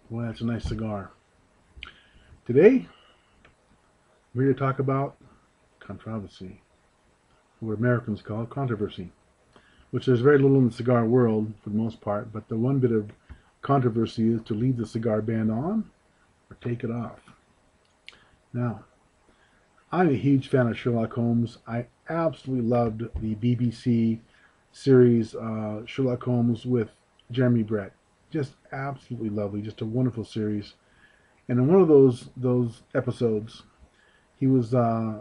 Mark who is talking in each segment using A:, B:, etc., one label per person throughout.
A: Well, that's a nice cigar. Today, we're here to talk about controversy, what Americans call controversy, which there's very little in the cigar world for the most part, but the one bit of controversy is to leave the cigar band on or take it off. Now, I'm a huge fan of Sherlock Holmes. I absolutely loved the BBC series Sherlock Holmes with Jeremy Brett. Just absolutely lovely, just a wonderful series. And in one of those episodes, he was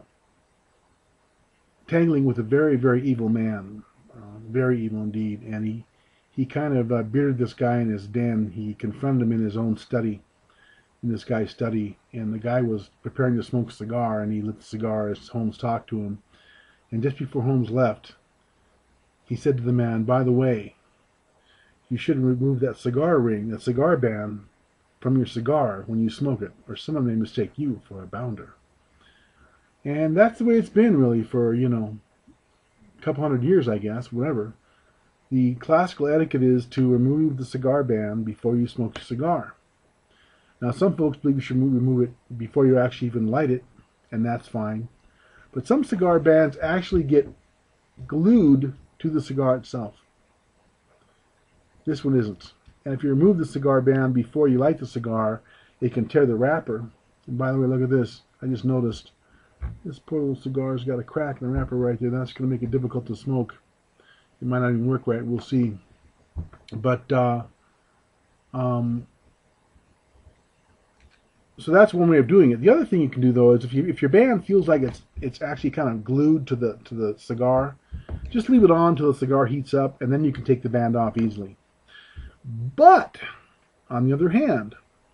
A: tangling with a very evil man, very evil indeed. And he kind of bearded this guy in his den. He confronted him in his own study, in this guy's study, and the guy was preparing to smoke a cigar, and he lit the cigar as Holmes talked to him. And just before Holmes left, he said to the man, "By the way, you should remove that cigar ring, that cigar band, from your cigar when you smoke it, or someone may mistake you for a bounder." And that's the way it's been really for, a couple hundred years, I guess, whatever. The classical etiquette is to remove the cigar band before you smoke your cigar. Now, some folks believe you should remove it before you actually even light it, and that's fine. But some cigar bands actually get glued to the cigar itself. This one isn't. And if you remove the cigar band before you light the cigar, it can tear the wrapper. And by the way, look at this. I just noticed this poor little cigar's got a crack in the wrapper right there. That's going to make it difficult to smoke. It might not even work right. We'll see. But so that's one way of doing it. The other thing you can do though is if your band feels like it's actually kind of glued to the cigar, just leave it on until the cigar heats up, and then you can take the band off easily. But on the other hand,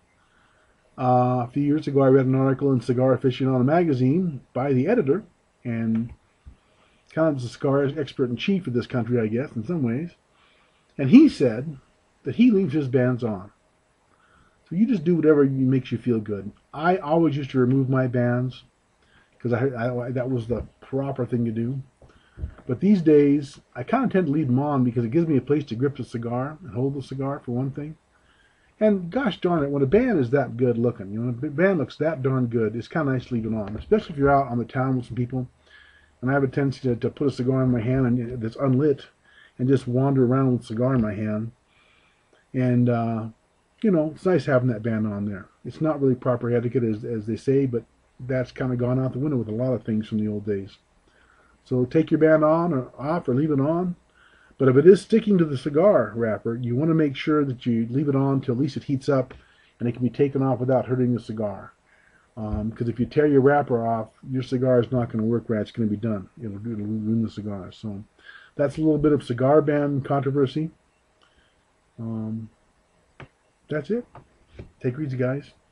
A: a few years ago I read an article in Cigar Aficionado magazine by the editor, and kind of the cigar expert in chief of this country, I guess, in some ways, and he said that he leaves his bands on. So you just do whatever makes you feel good. I always used to remove my bands because that was the proper thing to do. But these days, I kind of tend to leave them on because it gives me a place to grip the cigar and hold the cigar, for one thing. And gosh darn it, when a band is that good looking, when a band looks that darn good, it's kind of nice to leave it on, especially if you're out on the town with some people. And I have a tendency to put a cigar in my hand that's unlit and just wander around with a cigar in my hand. And it's nice having that band on there. It's not really proper etiquette, as they say, but that's kind of gone out the window with a lot of things from the old days. So take your band on or off or leave it on. But if it is sticking to the cigar wrapper, you want to make sure that you leave it on till at least it heats up and it can be taken off without hurting the cigar. Because if you tear your wrapper off, your cigar is not going to work right. It's going to be done. It'll ruin the cigar. So that's a little bit of cigar band controversy. That's it. Take it easy, guys.